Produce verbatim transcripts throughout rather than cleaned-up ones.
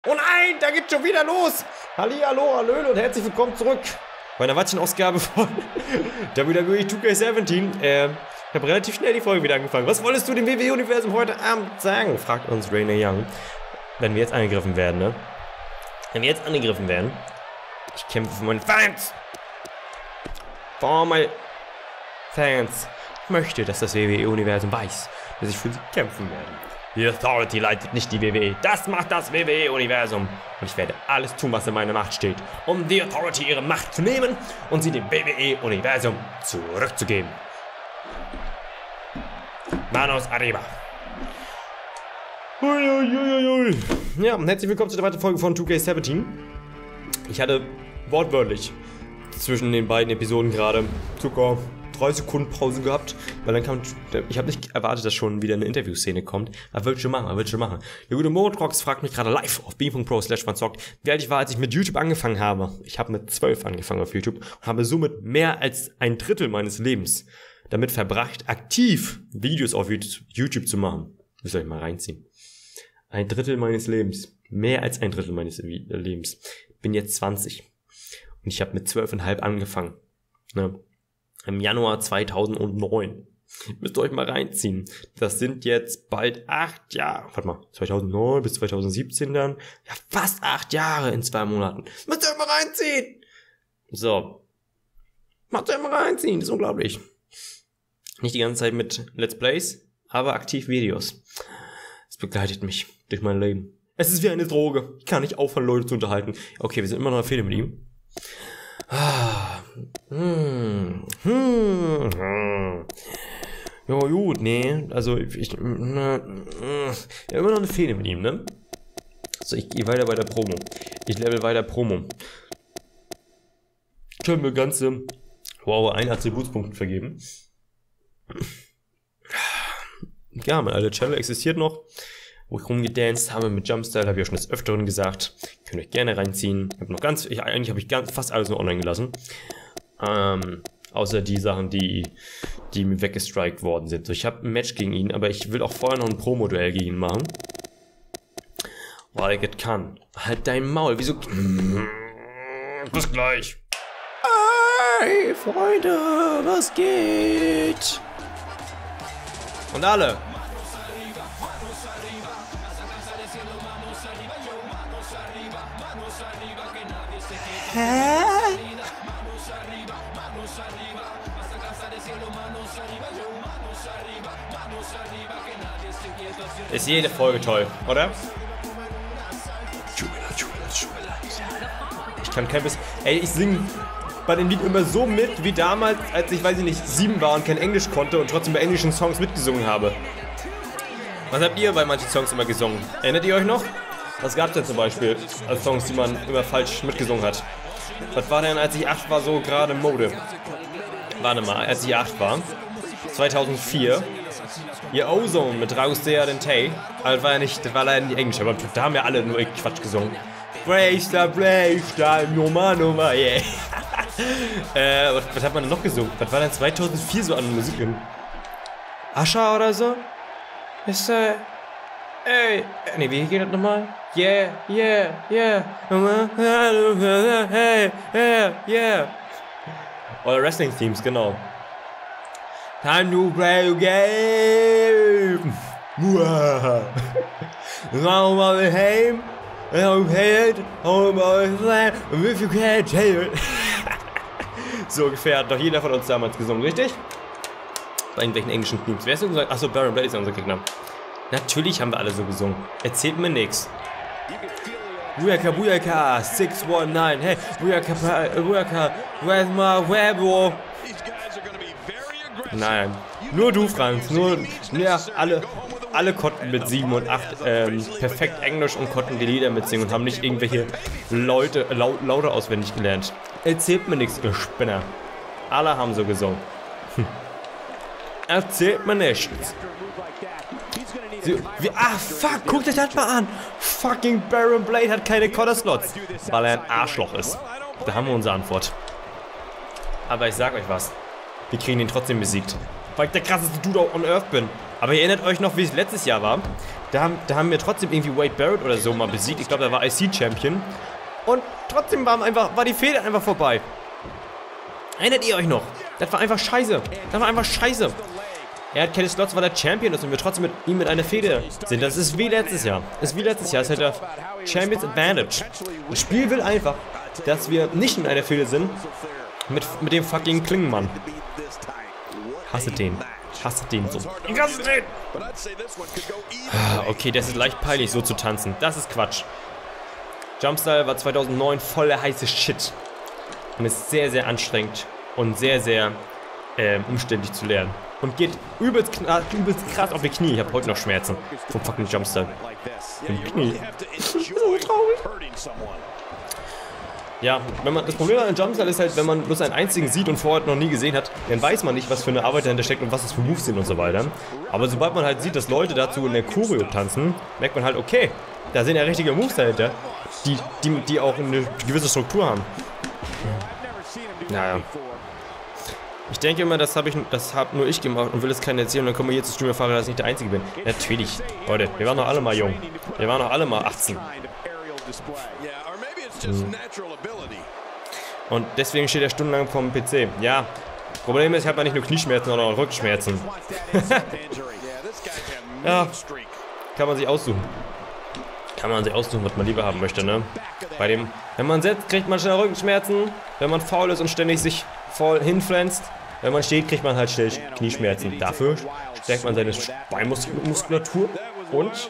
Oh nein, da geht's schon wieder los. Hallihallo, hallöle und herzlich willkommen zurück bei einer weiteren Ausgabe von W W E zwei K siebzehn. Äh, ich habe relativ schnell die Folge wieder angefangen. Was wolltest du dem W W E-Universum heute Abend sagen? Fragt uns Renee Young. Wenn wir jetzt angegriffen werden, ne? Wenn wir jetzt angegriffen werden. Ich kämpfe für meine Fans. For my Fans. Ich möchte, dass das W W E-Universum weiß, dass ich für sie kämpfen werde. Die Authority leitet nicht die W W E. Das macht das W W E-Universum. Und ich werde alles tun, was in meiner Macht steht, um die Authority ihre Macht zu nehmen und sie dem W W E-Universum zurückzugeben. Manos arriba. Uiuiuiui. Ja, und herzlich willkommen zu der weiteren Folge von zwei K siebzehn. Ich hatte wortwörtlich zwischen den beiden Episoden gerade Zucker drei Sekunden Pause gehabt, weil dann kam, ich habe nicht erwartet, dass schon wieder eine Interviewszene kommt. Er wird schon machen, er wird schon machen. Der gute Modrox fragt mich gerade live auf beam punkt pro slash fanzockt, wie alt ich war, als ich mit YouTube angefangen habe. Ich habe mit zwölf angefangen auf YouTube und habe somit mehr als ein Drittel meines Lebens damit verbracht, aktiv Videos auf YouTube zu machen. Müsst ihr euch mal reinziehen. Ein Drittel meines Lebens. Mehr als ein Drittel meines Lebens. Bin jetzt zwanzig. Und ich habe mit zwölf Komma fünf angefangen. Ne? Im Januar zweitausendneun. Müsst ihr euch mal reinziehen. Das sind jetzt bald acht Jahre. Warte mal, zweitausendneun bis zweitausendsiebzehn dann. Ja, fast acht Jahre in zwei Monaten. Müsst ihr euch mal reinziehen. So. Macht euch mal reinziehen. Das ist unglaublich. Nicht die ganze Zeit mit Let's Plays, aber aktiv Videos. Es begleitet mich durch mein Leben. Es ist wie eine Droge. Ich kann nicht aufhören, Leute zu unterhalten. Okay, wir sind immer noch Fehler mit ihm. Ah. Hm. Hm. Hm. Ja, gut, nee. Also, ich. Na, ja, immer noch eine Fehde mit ihm, ne? So, ich gehe weiter bei der Promo. Ich level weiter Promo. Können wir ganze. Wow, ein Attributspunkt vergeben. Ja, mein alter Channel existiert noch. Wo ich rumgedanced habe mit Jumpstyle, habe ich ja schon des Öfteren gesagt. Könnt ihr euch gerne reinziehen. Ich habe noch ganz, ich, eigentlich habe ich ganz, fast alles noch online gelassen. Ähm, außer die Sachen, die, die mir weggestrikt worden sind. So, ich habe ein Match gegen ihn, aber ich will auch vorher noch ein Pro-Modell gegen ihn machen. Weil ich es kann. Halt dein Maul, wieso? Bis gleich. Hey, Freunde, was geht? Und alle. Hä? Ist jede Folge toll, oder? Ich kann kein bisschen. Ey, ich singe bei dem Lied immer so mit wie damals, als ich, weiß ich nicht, sieben war und kein Englisch konnte und trotzdem bei englischen Songs mitgesungen habe. Was habt ihr bei manchen Songs immer gesungen? Erinnert ihr euch noch? Was gab's denn zum Beispiel als Songs, die man immer falsch mitgesungen hat? Was war denn, als ich acht war, so gerade Mode? Warte mal, als ich acht war, zweitausendvier, ihr Ozone mit Raus der den Tay. Also war ja nicht, das war leider nicht Englisch, aber da haben ja alle nur Quatsch gesungen. Breakstar, Breakstar, Nummer, Nummer, yeah. äh, was, was hat man denn noch gesungen? Was war denn zweitausendvier so an Musik? Ascha oder so? Ist äh, ey, nee, wie geht das nochmal? Yeah, yeah, yeah. Hey, yeah, yeah. Oder Wrestling-Themes, genau. Time to play a game. Now I'm home. I'm head. Home land. If you can't tell it. So ungefähr hat doch jeder von uns damals gesungen, richtig? Bei irgendwelchen englischen Themes. Wer ist so gesagt? Achso, Baron Blade ist unser Gegner. Natürlich haben wir alle so gesungen. Erzählt mir nix. Buyaka, Buyaka, six one nine, hey, Buyaka, Buyaka, where's my web? Nein, nur du, Franz, nur, ja, alle, alle konnten mit sieben und acht ähm, perfekt Englisch und konnten die Lieder mitsingen und haben nicht irgendwelche Leute, laut, Laute auswendig gelernt. Erzählt mir nichts, ihr Spinner. Alle haben so gesungen. Hm. Erzählt mir nichts. Sie, wie, ah, fuck, guckt euch das mal an. Fucking Baron Blade hat keine Conter-Slots, weil er ein Arschloch ist. Da haben wir unsere Antwort. Aber ich sag euch was. Wir kriegen ihn trotzdem besiegt. Weil ich der krasseste Dude on Earth bin. Aber ihr erinnert euch noch, wie es letztes Jahr war? Da haben, da haben wir trotzdem irgendwie Wade Barrett oder so mal besiegt. Ich glaube, er war I C-Champion. Und trotzdem war, einfach, war die Fehde einfach vorbei. Erinnert ihr euch noch? Das war einfach scheiße. Das war einfach scheiße. Er hat keine Slots, weil er Champion ist und wir trotzdem mit ihm mit einer Fehde sind. Das ist wie letztes Jahr. Das ist wie letztes Jahr. Es hat der Champions Advantage. Das Spiel will einfach, dass wir nicht in einer Fehde sind mit, mit dem fucking Klingenmann. Hasse den. Hasse den so. Ich hasse den. Okay, das ist leicht peinlich, so zu tanzen. Das ist Quatsch. Jumpstyle war zweitausendneun voll der heiße Shit. Und ist sehr, sehr anstrengend und sehr, sehr äh, umständlich zu lernen. Und geht übelst, übelst krass auf die Knie. Ich habe heute noch Schmerzen vom fucking Jumpstyle. Im Knie. So traurig. Ja, wenn man, das Problem an Jumpstyle ist halt, wenn man bloß einen einzigen sieht und vorher noch nie gesehen hat, dann weiß man nicht, was für eine Arbeit dahinter steckt und was das für Moves sind und so weiter. Aber sobald man halt sieht, dass Leute dazu in der Choreo tanzen, merkt man halt, okay, da sind ja richtige Moves dahinter, die, die, die auch eine gewisse Struktur haben. Naja. Ich denke immer, das habe ich, das hab nur ich gemacht und will es keiner erzählen. Und dann kommen wir hier zu Streamerfahrer, dass ich nicht der Einzige bin. Natürlich. Leute, wir waren doch alle mal jung. Wir waren doch alle mal achtzehn. Hm. Und deswegen steht er stundenlang vorm P C. Ja. Problem ist, ich habe ja nicht nur Knieschmerzen, sondern auch Rückenschmerzen. Ja. Kann man sich aussuchen. Kann man sich aussuchen, was man lieber haben möchte, ne? Bei dem, wenn man setzt, kriegt man schnell Rückenschmerzen. Wenn man faul ist und ständig sich voll hinpflanzt. Wenn man steht, kriegt man halt schnell Knieschmerzen. Dafür stärkt man seine Beinmuskulatur und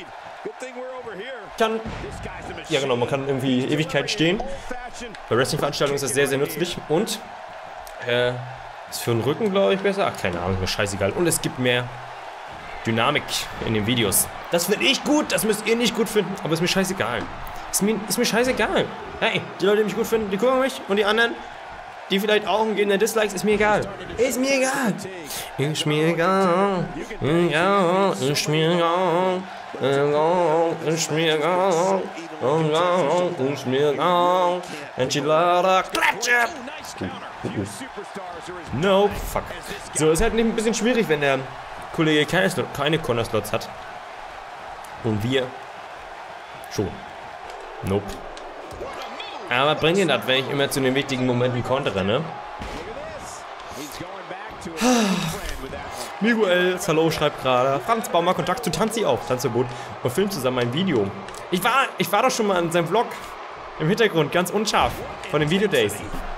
kann, ja genau, man kann irgendwie Ewigkeit stehen. Bei Wrestling-Veranstaltungen ist das sehr, sehr nützlich und äh, ist für den Rücken, glaube ich, besser. Ach, keine Ahnung, mir scheißegal. Und es gibt mehr Dynamik in den Videos. Das finde ich gut, das müsst ihr nicht gut finden, aber ist mir scheißegal. Ist mir, ist mir scheißegal. Hey, die Leute, die mich gut finden, die gucken mich und die anderen, die vielleicht auch geben den Dislikes, ist mir egal. Ist mir egal. Ist mir egal. Ja, ist mir egal. Ist mir egal. Ist mir egal. Enchilada, Klatsche. No, fuck. So, ist halt ein bisschen schwierig, wenn der Kollege keine, keine Corner-Slots hat. Und wir schon. Nope. Aber bringt ihn das, wenn ich immer zu den wichtigen Momenten kontere, ne? Miguel, hallo, schreibt gerade. Franz Baumer, Kontakt zu Tanzi auf. Tanzverbot und filmt zusammen ein Video. Ich war, ich war doch schon mal in seinem Vlog. Im Hintergrund, ganz unscharf. Von den Video-Days.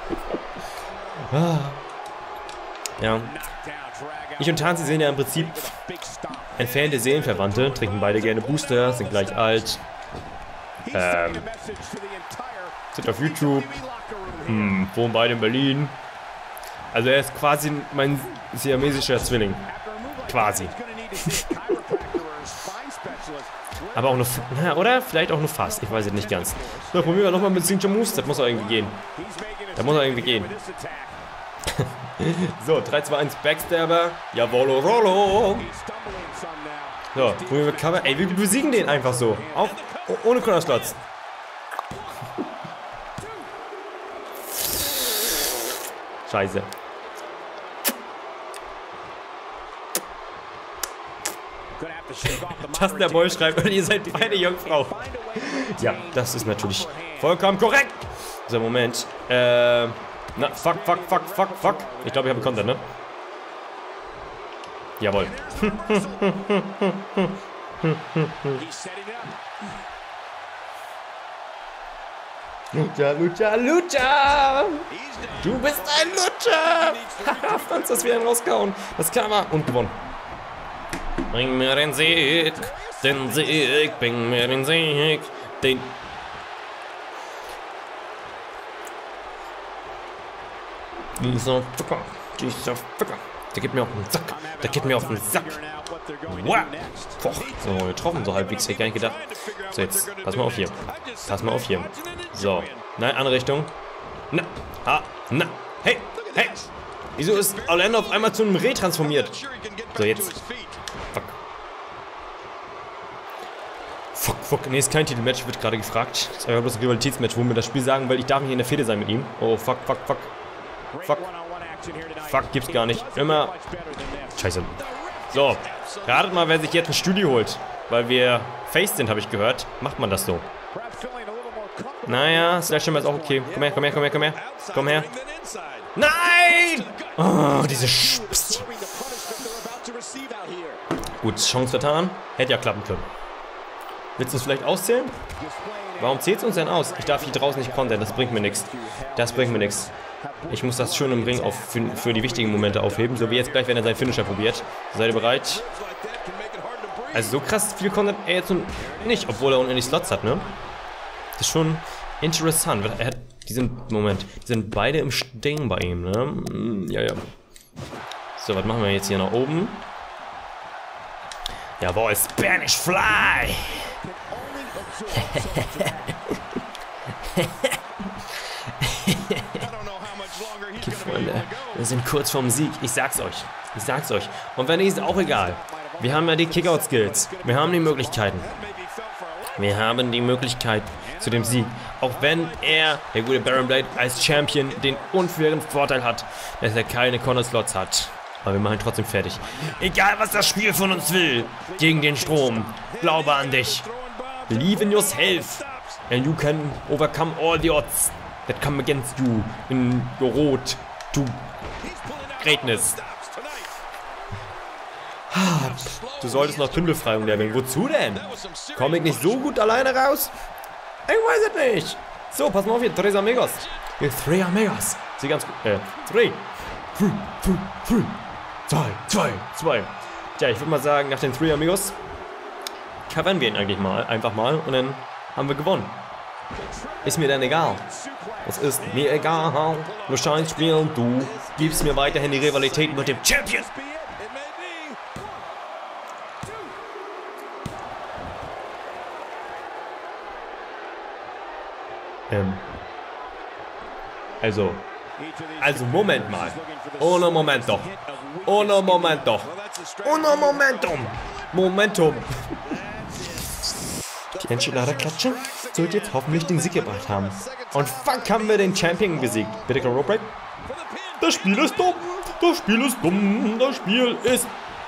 Ja. Ich und Tanzi sind ja im Prinzip entfernte Seelenverwandte. Trinken beide gerne Booster, sind gleich alt. Ähm. Sind auf YouTube. Hm, wohnen beide in Berlin. Also er ist quasi mein siamesischer Zwilling. Quasi. Aber auch nur, na, oder? Vielleicht auch nur fast. Ich weiß es nicht ganz. So, probieren wir nochmal mit Signature Moves. Das muss auch irgendwie gehen. Das muss auch irgendwie gehen. So, drei, zwei, eins, Backstabber. Jawollo, Rollo. So, probieren wir Cover. Ey, wir besiegen den einfach so. Auch ohne Cornerslots. Scheiße. Taster Boy schreibt, ihr seid beide Jungfrau. Ja, das ist natürlich vollkommen korrekt. So, Moment. Äh, na, fuck, fuck, fuck, fuck, fuck. Ich glaube, ich habe Content, ne? Jawohl. Lucha, Lucha, Lucha! Du bist ein Lucha! Haha, Franz, das wieder rausgehauen. Das kann man. Und gewonnen. Bring mir den Sieg, den Sieg, bring mir den Sieg, den... Dieser Ficker, dieser Ficker, der geht mir auf den Sack, der geht mir auf den Sack. Wow. Boah, so getroffen, so halbwegs, hätte ich gar nicht gedacht. So, jetzt, pass mal auf hier. Pass mal auf hier. So, nein, andere Richtung. Na, ah, na, hey, hey. Wieso ist Orlando auf einmal zu einem Reh transformiert? So, jetzt. Fuck. Fuck, fuck. Nee, ist kein Titelmatch, wird gerade gefragt. Das ist einfach bloß ein Rivalitätsmatch, wo wir das Spiel sagen, weil ich darf nicht in der Fehde sein mit ihm. Oh, fuck, fuck, fuck. Fuck. Fuck, gibt's gar nicht. Immer. Scheiße. So, ratet mal, wer sich jetzt ein Studio holt. weil wir Face sind, habe ich gehört, macht man das so. Naja, Sledgehammer ist auch okay. Komm her, komm her, komm her, komm her. Komm her. Nein! Oh, diese Sch... Gut, Chance vertan. Hätte ja klappen können. Willst du es vielleicht auszählen? Warum zählt es uns denn aus? Ich darf hier draußen nicht kontern, das bringt mir nichts. Das bringt mir nichts. Ich muss das schön im Ring auf, für, für die wichtigen Momente aufheben, so wie jetzt gleich, wenn er seinen Finisher probiert. Seid ihr bereit? Also so krass viel kontert er jetzt nicht, obwohl er unendlich Slots hat, ne? Das ist schon interessant. Er hat, die sind, Moment, die sind beide im Stehen bei ihm, ne? Ja, ja. So, was machen wir jetzt hier nach oben? Jawohl, Spanish Fly! Okay, Freunde, wir sind kurz vorm Sieg. Ich sag's euch. Ich sag's euch. Und wenn nicht, ist auch egal. Wir haben ja die Kickout-Skills. Wir haben die Möglichkeiten. Wir haben die Möglichkeit zu dem Sieg. Auch wenn er, der gute Baron Blade, als Champion den unfairen Vorteil hat, dass er keine Corner-Slots hat. Aber wir machen ihn trotzdem fertig. Egal, was das Spiel von uns will. Gegen den Strom. Glaube an dich. Believe in yourself. And you can overcome all the odds that come against you in your road to greatness. Du solltest noch Tündelbefreiung leveln. Wozu denn? Komme ich nicht so gut alleine raus? Ich weiß es nicht. So, pass mal auf hier. Tres Amigos. Three Amigos. Sie ganz gut. Äh, three. Three, three, three. Zwei, zwei, zwei. Tja, ich würde mal sagen, nach den Three Amigos covern wir ihn eigentlich mal, einfach mal, und dann haben wir gewonnen. Ist mir denn egal. Es ist mir egal. Du scheinst spielen, du gibst mir weiterhin die Rivalität mit dem Champion. Ähm. Also. Also, Moment mal. Uno momento. Uno momento. Uno momentum. Momentum. Die Enchilada-Klatsche sollte jetzt hoffentlich den Sieg gebracht haben. Und fuck, haben wir den Champion besiegt. Bitte, Rope Break. Das Spiel ist dumm. Das Spiel ist dumm. Das Spiel ist...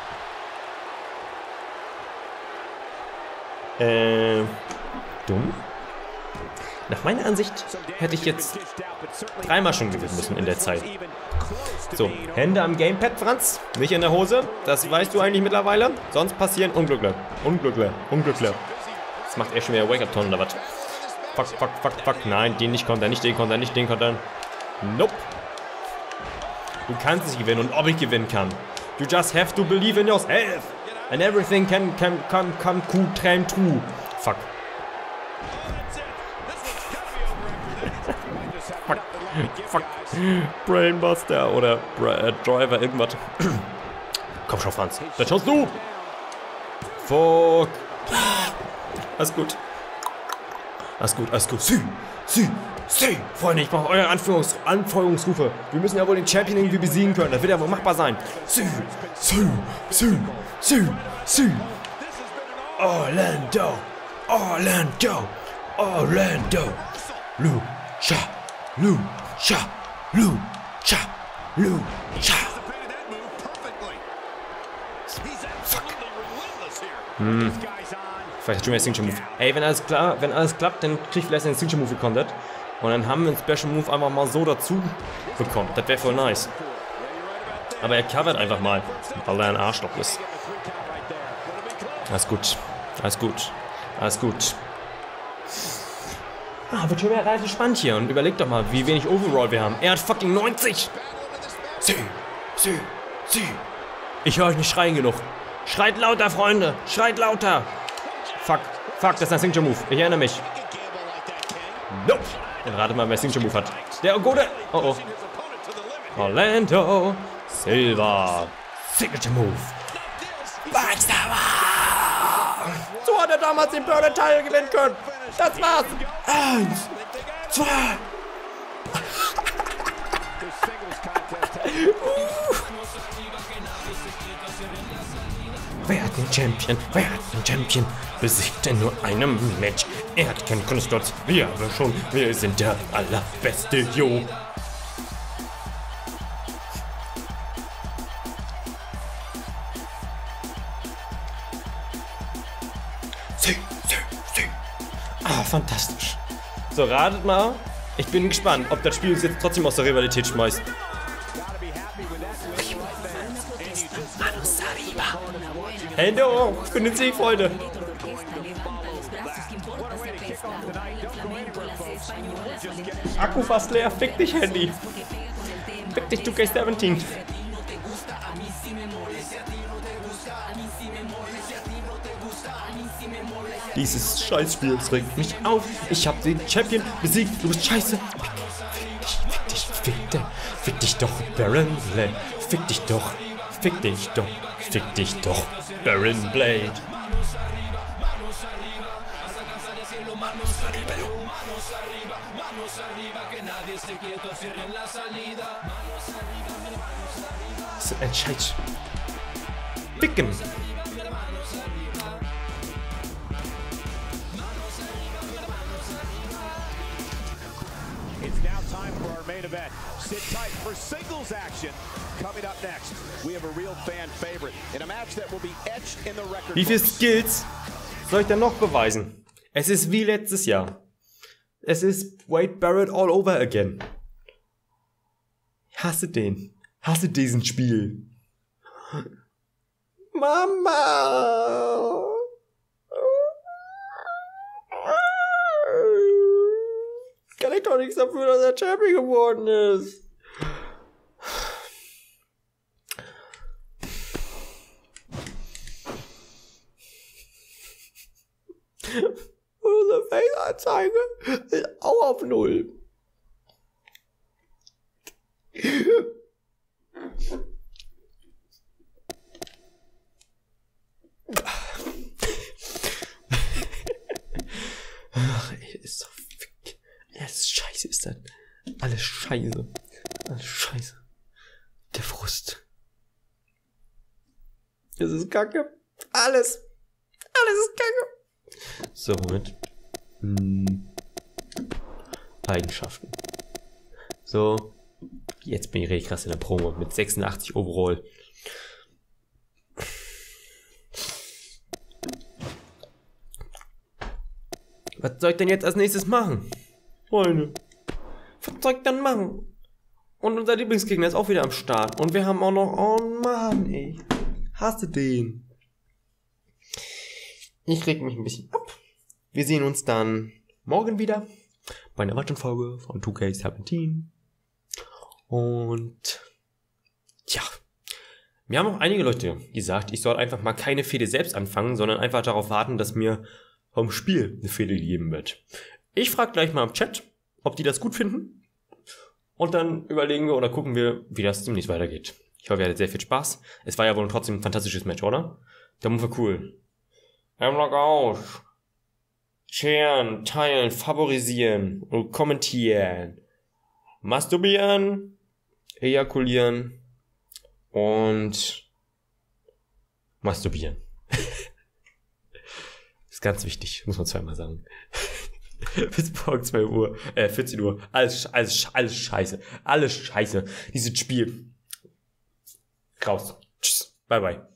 Äh... Dumm? Nach meiner Ansicht hätte ich jetzt dreimal schon gewinnen müssen in der Zeit. So, Hände am Gamepad, Franz. Nicht in der Hose. Das weißt du eigentlich mittlerweile. Sonst passieren Unglückle. Unglückle. Unglückle. Das macht er schon wieder Wake-Up-Ton oder was? Fuck, fuck, fuck, fuck. Nein, den nicht kontern, nicht den kontern, nicht den kontern. Nope. Du kannst nicht gewinnen und ob ich gewinnen kann. You just have to believe in yourself. And everything can, can, can, can, can, can, true. Fuck. Fuck. Fuck. Brainbuster oder Bra äh, Driver, irgendwas. Komm schon, Franz. Das schaust du. Fuck. Alles gut. Alles gut, alles gut. Sie, sie, sie. Freunde, ich brauche eure Anführungs Anfeuerungsrufe. Wir müssen ja wohl den Champion irgendwie besiegen können. Das wird ja wohl machbar sein. Sie, sie, sie, sie, sie. Orlando. Orlando. Orlando. Lucha. Lucha. Lucha. Lucha. Fuck. Hm. Vielleicht schon mal Signature Move. Ey, wenn alles klar, wenn alles klappt, dann krieg ich vielleicht einen Signature Move gekontert. Und dann haben wir einen Special Move einfach mal so dazu bekommen. Das wäre voll nice. Aber er covert einfach mal, weil er ein Arschloch ist. Alles gut. Alles gut. Alles gut. Ah, wird schon wieder relativ spannend hier. Und überleg doch mal, wie wenig Overall wir haben. Er hat fucking neunzig. Sie, sie, sie. Ich höre euch nicht schreien genug. Schreit lauter, Freunde. Schreit lauter. Fuck, fuck, das ist ein Signature Move. Ich erinnere mich. Nope. Dann rate mal, wer Signature Move hat. Der gute. Oh oh. Orlando Silva. Signature Move. Backstabber. So hat er damals den Burner Teil gewinnen können. Das war's. Eins, zwei. uh. Wer hat den Champion? Wer hat den Champion besiegt in nur einem Match? Er hat keinen Kunststotz. Wir aber schon. Wir sind der allerbeste, jo. fantastisch. So, ratet mal. Ich bin gespannt, ob das Spiel uns jetzt trotzdem aus der Rivalität schmeißt. Hände hoch für den Sieg, Freunde. Akku fast leer. Fick dich, Handy. Fick dich, two K siebzehn. Dieses Scheißspiel regt mich auf. Ich hab den Champion besiegt. Du bist scheiße. Fick dich, fick dich, fick dich. Fick dich doch, Baron Blade. Fick dich doch. Fick dich doch. Fick dich doch, Baron Blade. Das ist ein Scheiß. Ficken. It's now time for our main event. Sit tight for singles action. Coming up next, we have a real fan favorite in a match that will be etched in the record. Wie viele Skills soll ich denn noch beweisen? Es ist wie letztes Jahr. Es ist Wade Barrett all over again. Ich hasse den. Hasse diesen Spiel. Mama! Kann ich doch nichts dafür, dass er Champion geworden ist. Unsere Face-Anzeige ist auch auf Null. Ach, ey, ist so fick. Alles scheiße ist das. Alles scheiße. Alles scheiße. Der Frust. Das ist Kacke. Alles. Alles ist Kacke. So, Moment. Hm. Eigenschaften. So. Jetzt bin ich richtig krass in der Promo. Mit sechsundachtzig Overall. Was soll ich denn jetzt als nächstes machen? Freunde. Was soll ich dann machen? Und unser Lieblingsgegner ist auch wieder am Start. Und wir haben auch noch... Oh Mann, ey. Hasse den. Ich reg mich ein bisschen ab. Wir sehen uns dann morgen wieder bei einer weiteren Folge von two K siebzehn. Und ja, mir haben auch einige Leute gesagt, ich soll einfach mal keine Fehde selbst anfangen, sondern einfach darauf warten, dass mir vom Spiel eine Fehde gegeben wird. Ich frage gleich mal im Chat, ob die das gut finden. Und dann überlegen wir oder gucken wir, wie das demnächst weitergeht. Ich hoffe, ihr hattet sehr viel Spaß. Es war ja wohl trotzdem ein fantastisches Match, oder? Der Move war cool. Hamlock aus. Sharen, teilen, favorisieren und kommentieren. Masturbieren. Ejakulieren. Und masturbieren. Ist ganz wichtig, muss man zweimal sagen. Bis morgen zwölf Uhr, äh, vierzehn Uhr. Alles, alles, alles scheiße. Alles scheiße. Dieses Spiel. Raus. Tschüss. Bye, bye.